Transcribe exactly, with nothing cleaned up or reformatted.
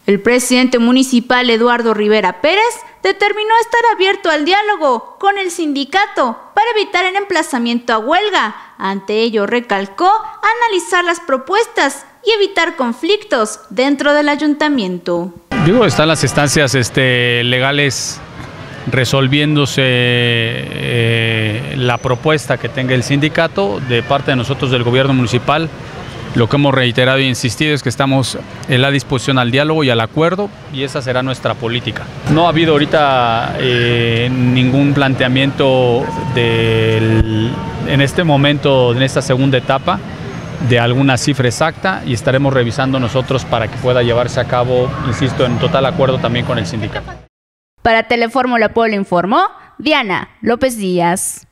El presidente municipal Eduardo Rivera Pérez determinó estar abierto al diálogo con el sindicato para evitar el emplazamiento a huelga. Ante ello recalcó analizar las propuestas y evitar conflictos dentro del ayuntamiento. Digo, están las instancias este, legales resolviéndose eh, la propuesta que tenga el sindicato. De parte de nosotros del gobierno municipal, lo que hemos reiterado e insistido es que estamos en la disposición al diálogo y al acuerdo, y esa será nuestra política. No ha habido ahorita eh, ningún planteamiento del, en este momento, en esta segunda etapa, de alguna cifra exacta, y estaremos revisando nosotros para que pueda llevarse a cabo, insisto, en total acuerdo también con el sindicato. Para Telefórmula Puebla informó Diana López Díaz.